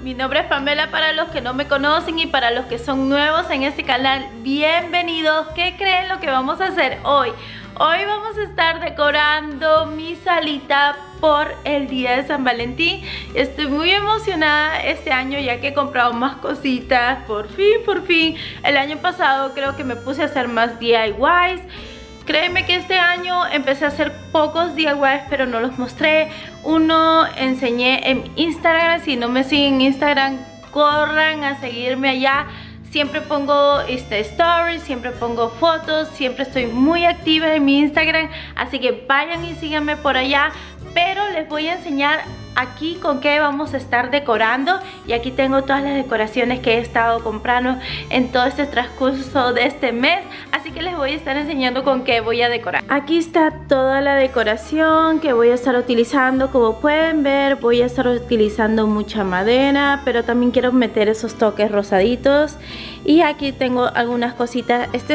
Mi nombre es Pamela para los que no me conocen y para los que son nuevos en este canal, bienvenidos. ¿Qué creen lo que vamos a hacer hoy? Hoy vamos a estar decorando mi salita por el día de San Valentín. Estoy muy emocionada este año ya que he comprado más cositas, por fin. El año pasado creo que me puse a hacer más DIYs. Créeme que este año empecé a hacer pocos DIYs, pero no los mostré. Uno enseñé en Instagram. Si no me siguen en Instagram, corran a seguirme allá. Siempre pongo stories, siempre pongo fotos, siempre estoy muy activa en mi Instagram. Así que vayan y síganme por allá. Pero les voy a enseñar aquí con qué vamos a estar decorando. Y aquí tengo todas las decoraciones que he estado comprando en todo este transcurso de este mes. Así que les voy a estar enseñando con qué voy a decorar. Aquí está toda la decoración que voy a estar utilizando. Como pueden ver, voy a estar utilizando mucha madera, pero también quiero meter esos toques rosaditos. Y aquí tengo algunas cositas. Este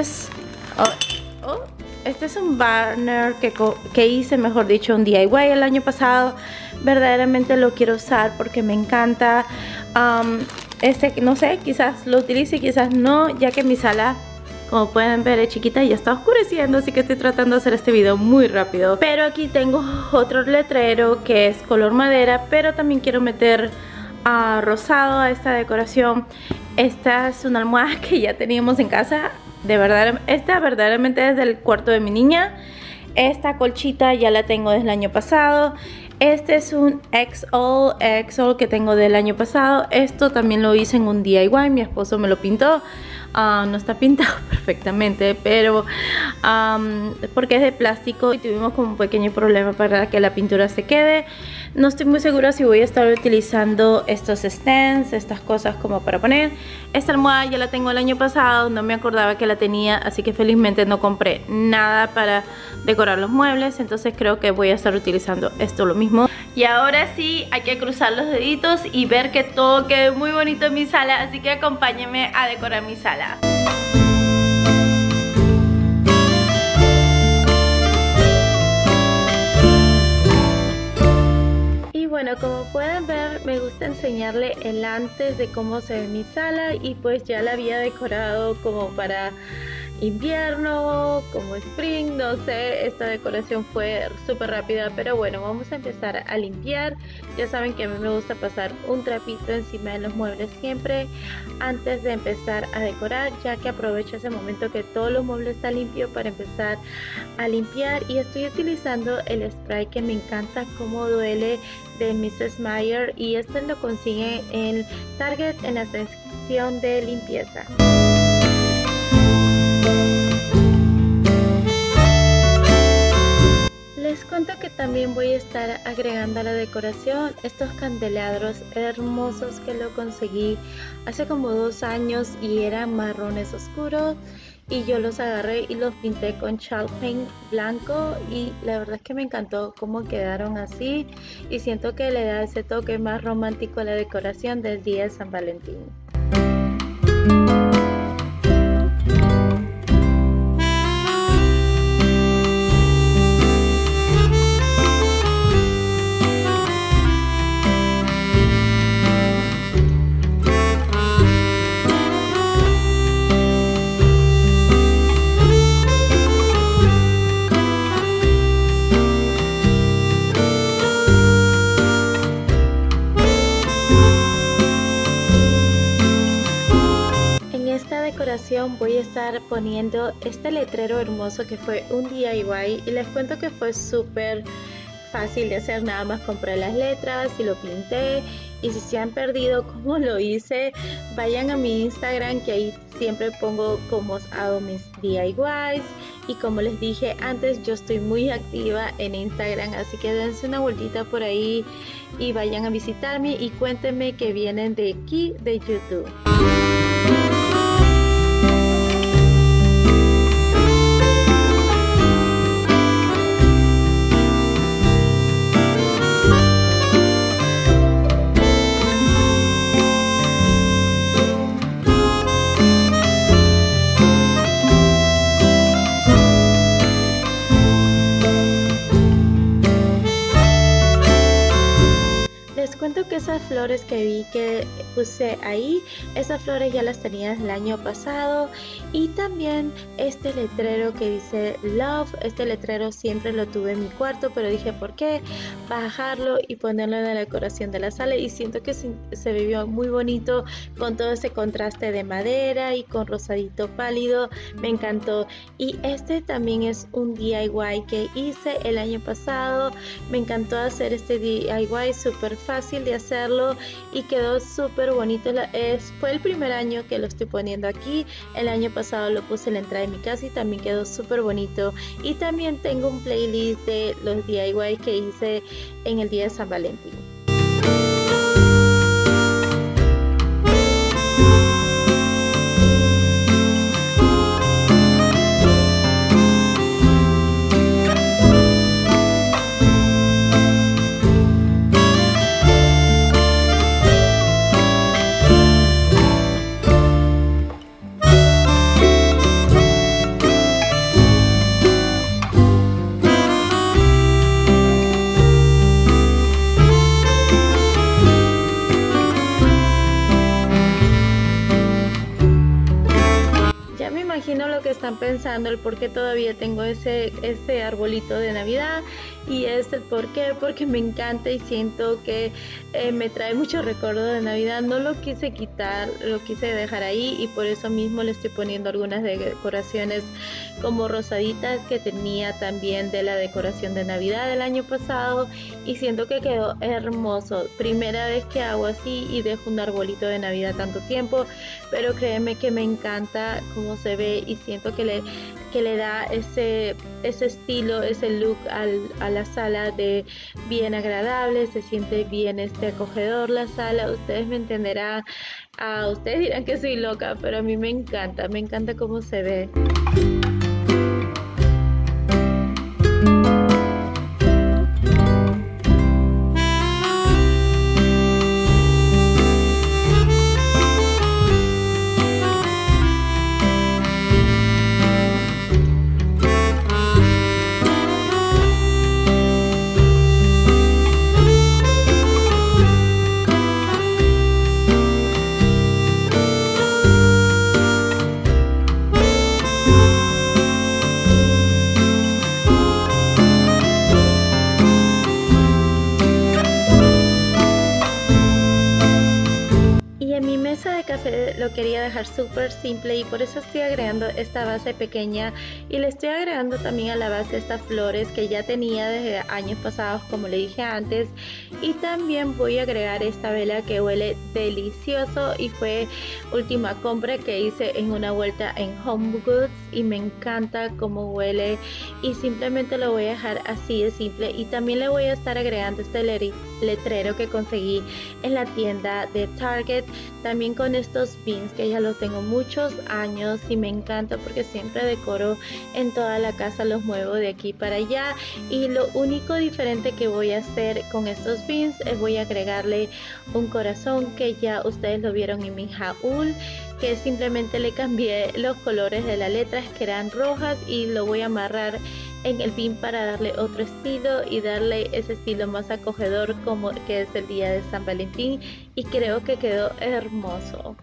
es un banner que hice, mejor dicho, un DIY el año pasado. Verdaderamente lo quiero usar porque me encanta. No sé, quizás lo utilice, quizás no, ya que mi sala, como pueden ver, es chiquita y ya está oscureciendo, así que estoy tratando de hacer este video muy rápido. Pero aquí tengo otro letrero que es color madera, pero también quiero meter rosado a esta decoración. Esta es una almohada que ya teníamos en casa. De verdad, esta verdaderamente es del cuarto de mi niña. Esta colchita ya la tengo desde el año pasado. Este es un XL que tengo del año pasado. Esto también lo hice en un DIY, mi esposo me lo pintó. No está pintado perfectamente, pero porque es de plástico y tuvimos como un pequeño problema para que la pintura se quede. No estoy muy segura si voy a estar utilizando estos stands, estas cosas como para poner. Esta almohada ya la tengo el año pasado, no me acordaba que la tenía, así que felizmente no compré nada para decorar los muebles. Entonces creo que voy a estar utilizando esto lo mismo. Y ahora sí, hay que cruzar los deditos y ver que todo quede muy bonito en mi sala. Así que acompáñenme a decorar mi sala. Bueno, como pueden ver, me gusta enseñarle el antes de cómo se ve mi sala. Y pues ya la había decorado como para invierno, como spring, no sé, esta decoración fue súper rápida. Pero bueno, vamos a empezar a limpiar. Ya saben que a mí me gusta pasar un trapito encima de los muebles siempre antes de empezar a decorar, ya que aprovecho ese momento que todos los muebles están limpios para empezar a limpiar. Y estoy utilizando el spray que me encanta cómo duele, de Mrs. Meyer, y este lo consigue en Target en la sección de limpieza. Les cuento que también voy a estar agregando a la decoración estos candelabros hermosos que lo conseguí hace como 2 años y eran marrones oscuros. Y yo los agarré y los pinté con chalk paint blanco y la verdad es que me encantó cómo quedaron así. Y siento que le da ese toque más romántico a la decoración del día de San Valentín. Voy a estar poniendo este letrero hermoso que fue un DIY y les cuento que fue súper fácil de hacer. Nada más compré las letras y lo pinté. Y si se han perdido cómo lo hice, vayan a mi Instagram, que ahí siempre pongo cómo hago mis DIYs. Y como les dije antes, yo estoy muy activa en Instagram, así que dense una vueltita por ahí y vayan a visitarme y cuéntenme que vienen de aquí de YouTube. esas flores que vi que puse ahí, esas flores ya las tenía el año pasado. Y también este letrero que dice Love, este letrero siempre lo tuve en mi cuarto, pero dije por qué bajarlo y ponerlo en la decoración de la sala, y siento que se vivió muy bonito con todo ese contraste de madera y con rosadito pálido, me encantó. Y este también es un DIY que hice el año pasado, me encantó hacer este DIY, súper fácil de hacerlo y quedó súper bonito. Fue el primer año que lo estoy poniendo aquí, el año pasado lo puse en la entrada de mi casa y también quedó súper bonito. Y también tengo un playlist de los DIY que hice en el día de San Valentín. Imagino lo que están pensando, el por qué todavía tengo ese arbolito de Navidad, y es el por qué, porque me encanta y siento que me trae muchos recuerdos de Navidad. No lo quise quitar, lo quise dejar ahí, y por eso mismo le estoy poniendo algunas decoraciones como rosaditas que tenía también de la decoración de Navidad del año pasado, y siento que quedó hermoso. Primera vez que hago así y dejo un arbolito de Navidad tanto tiempo, pero créeme que me encanta cómo se ve y siento que le da ese estilo, ese look a la sala de bien agradable. Se siente bien acogedor la sala. Ustedes me entenderán, ustedes dirán que soy loca, pero a mí me encanta cómo se ve. Lo quería dejar súper simple y por eso estoy agregando esta base pequeña, y le estoy agregando también a la base estas flores que ya tenía desde años pasados, como le dije antes. Y también voy a agregar esta vela que huele delicioso y fue última compra que hice en una vuelta en Home Goods y me encanta cómo huele, y simplemente lo voy a dejar así de simple. Y también le voy a estar agregando este letrero que conseguí en la tienda de Target, también con estos beans que ya los tengo muchos años y me encanta porque siempre decoro en toda la casa, los muevo de aquí para allá. Y lo único diferente que voy a hacer con estos beans es voy a agregarle un corazón que ya ustedes lo vieron en mi haul, que simplemente le cambié los colores de las letras que eran rojas y lo voy a amarrar en el pin para darle otro estilo y darle ese estilo más acogedor como que es el día de San Valentín, y creo que quedó hermoso.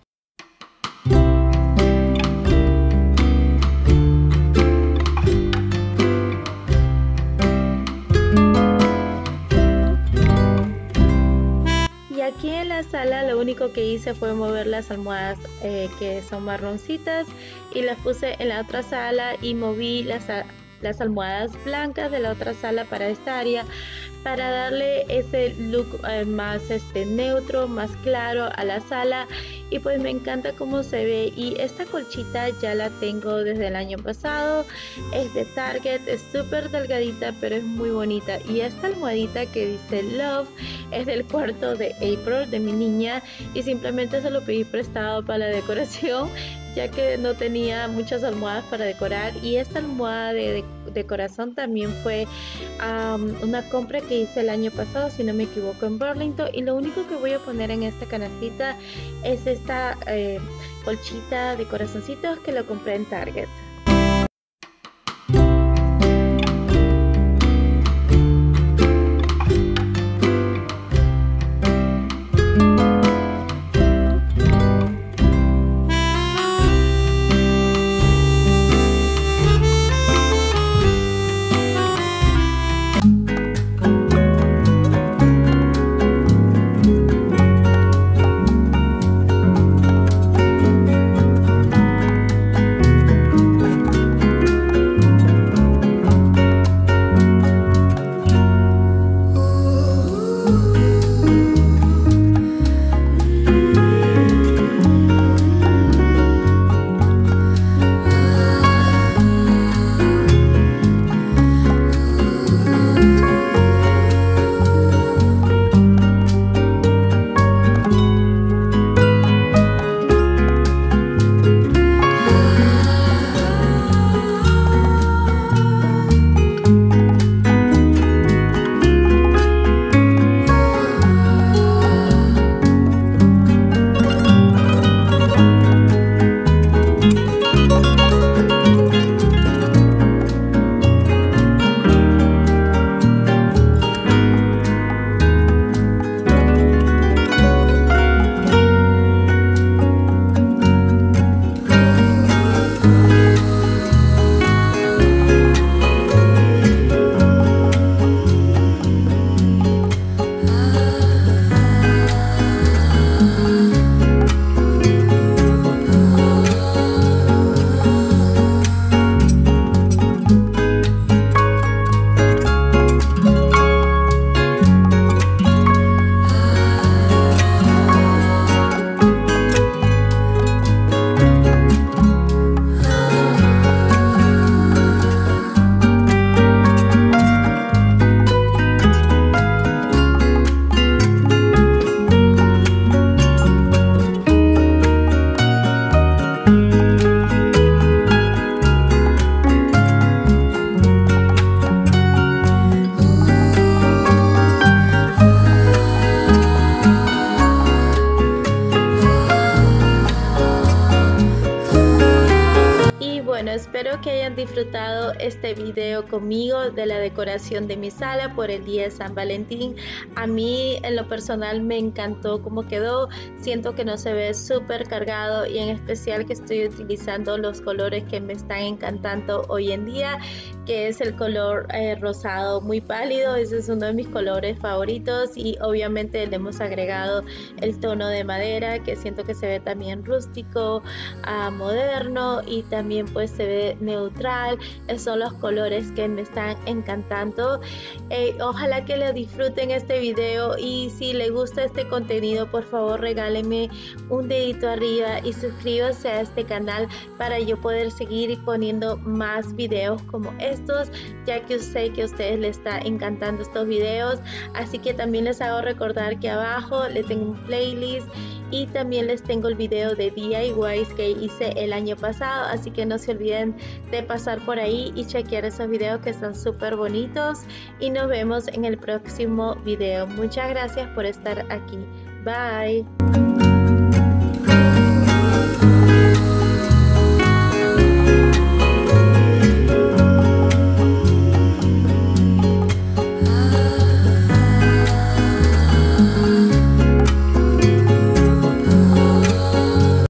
Y aquí en la sala lo único que hice fue mover las almohadas que son marroncitas y las puse en la otra sala, y moví las almohadas blancas de la otra sala para esta área, para darle ese look más neutro, más claro a la sala. Y pues me encanta cómo se ve. Y esta colchita ya la tengo desde el año pasado, es de Target, es súper delgadita pero es muy bonita. Y esta almohadita que dice Love es del cuarto de April, de mi niña, y simplemente se lo pedí prestado para la decoración, ya que no tenía muchas almohadas para decorar. Y esta almohada de corazón también fue una compra que hice el año pasado, si no me equivoco, en Burlington. Y lo único que voy a poner en esta canastita es esta colchita de corazoncitos que lo compré en Target. espero que hayan disfrutado este video conmigo de la decoración de mi sala por el día de San Valentín. A mí en lo personal me encantó cómo quedó, siento que no se ve súper cargado y en especial que estoy utilizando los colores que me están encantando hoy en día, que es el color rosado muy pálido. Ese es uno de mis colores favoritos y obviamente le hemos agregado el tono de madera, que siento que se ve también rústico, moderno, y también pues se ve neutral. Esos son los colores que me están encantando. Ojalá que le disfruten este video, y si les gusta este contenido, por favor regálenme un dedito arriba y suscríbanse a este canal para yo poder seguir poniendo más videos como estos, ya que sé que a ustedes les está encantando estos videos. Así que también les hago recordar que abajo les tengo un playlist y también les tengo el video de DIYs que hice el año pasado, así que no se olviden de pasar por ahí y chequear esos videos que están súper bonitos, y nos vemos en el próximo video. Muchas gracias por estar aquí. Bye.